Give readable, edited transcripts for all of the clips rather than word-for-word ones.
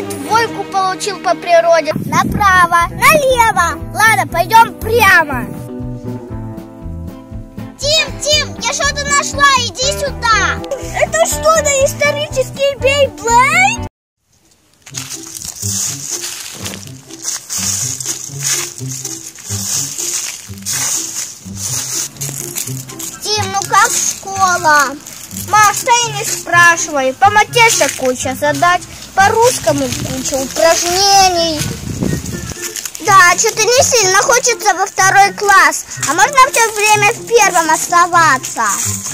и двойку получил по природе. Направо, налево. Ладно, пойдем прямо. Тим, я что-то нашла, иди сюда. Это что, доисторический Бейблейд? Тим, ну как школа? Маш, ты не спрашивай. По матеше куча задач, по русскому куча упражнений. Да, что-то не сильно хочется во второй класс. А можно все время в первом оставаться?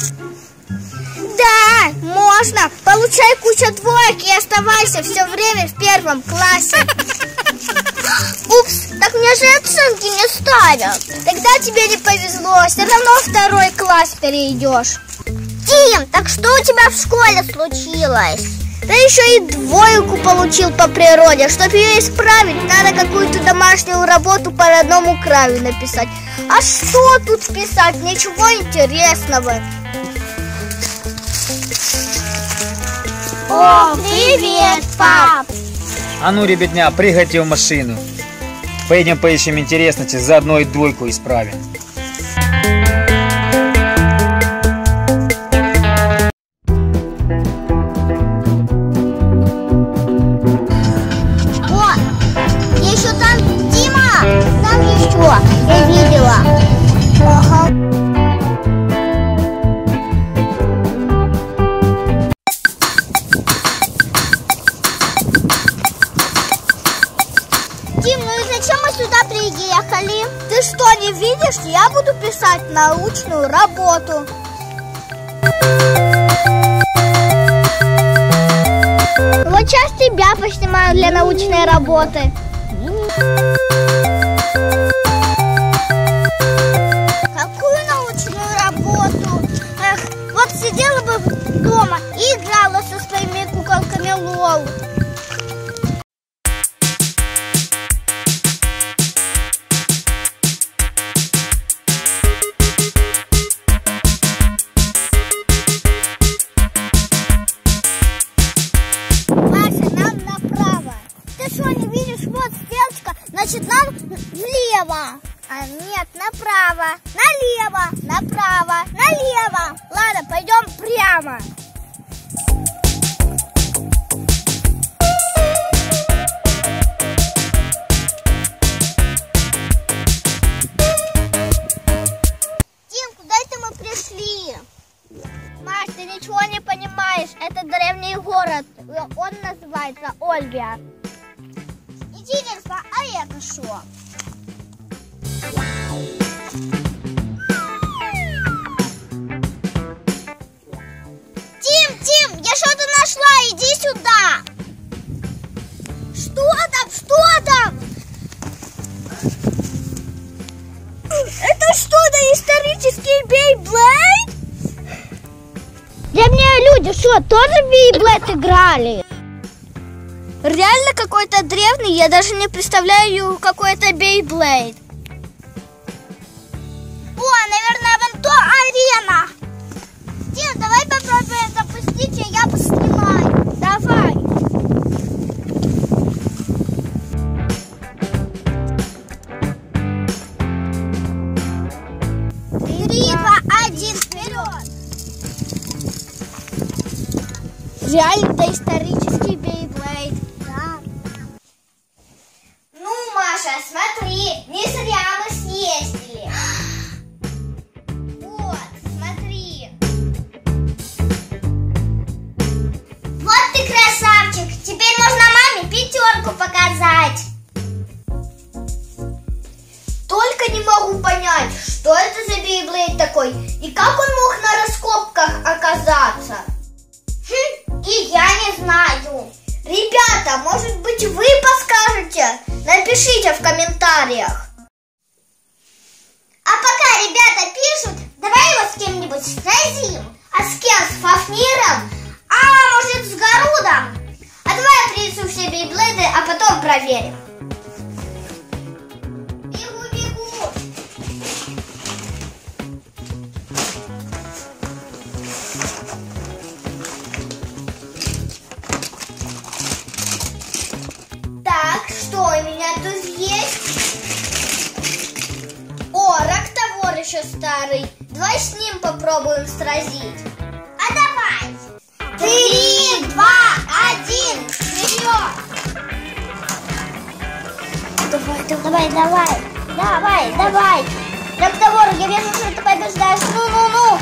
Да, можно. Получай кучу двоек и оставайся все время в первом классе. Упс, так мне же оценки не ставят. Тогда тебе не повезло, все равно второй класс перейдешь. Тим, так что у тебя в школе случилось? Да еще и двойку получил по природе. Чтобы ее исправить, надо какую-то домашнюю работу по родному краю написать. А что тут писать? Ничего интересного. О, привет, пап! А ну, ребятня, прыгайте в машину. Поедем поищем интересности, заодно и двойку исправим. Я видела. Ага. Тим, ну и зачем мы сюда приехали? Ты что, не видишь? Я буду писать научную работу. Вот сейчас тебя поснимаю для научной работы. Какую научную работу? Эх, вот сидела бы дома и играла со своими куколками лол. Маша, нам направо. Ты что, не видишь? Вот стрелочка, значит нам влево. А нет, направо, налево, направо, налево. Ладно, пойдем прямо. Тим, куда это мы пришли? Маш, ты ничего не понимаешь. Это древний город. Он называется Ольвия. Интересно, а это что? Тим, я что-то нашла, иди сюда. Что там? Это что, доисторический Бейблейд? Древние люди что, тоже в Бейблейд играли? Реально какой-то древний, я даже не представляю какой-то Бейблейд. О, наверное, вон то арена. Тим, давай попробуем запустить, и я поснимаю. Давай. 3, 2, 1, вперед. Реально доисторический Бейблейд. Да. Ну, Маша, смотри, не зря мы съездили. Вот, смотри. Вот ты красавчик. Теперь можно маме 5 показать. Только не могу понять, что это за Бейблейд такой и как он мог на раскопках оказаться. И я не знаю. Ребята, может быть, вы подскажете? Напишите в комментариях. А пока ребята пишут, давай его с кем-нибудь сразим. А с кем? С Фафниром? А может, с Гарудом? А давай я принесу все Бейблейды, а потом проверим. Бегу. еще старый. Давай с ним попробуем сразить. А давай. 3, 2, 1, вперед! Давай. Трактовор, я вижу, что ты побеждаешь. Ну.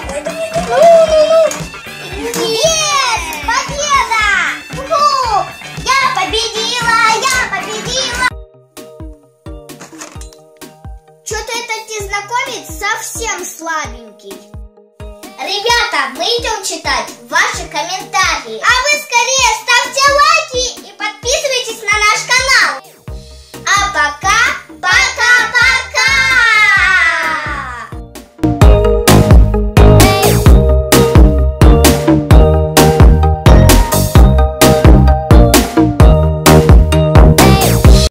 Yes! Победа! Уху! Я победила! Что-то этот незнакомец совсем слабенький. Ребята, мы идем читать ваши комментарии. А вы скорее ставьте лайки